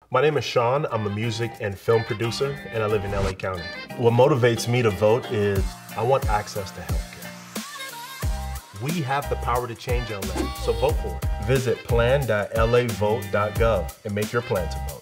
My name is Sean. I'm a music and film producer, and I live in LA County. What motivates me to vote is I want access to healthcare. We have the power to change LA, so vote for it. Visit PLAN.LAVOTE.GOV and make your plan to vote.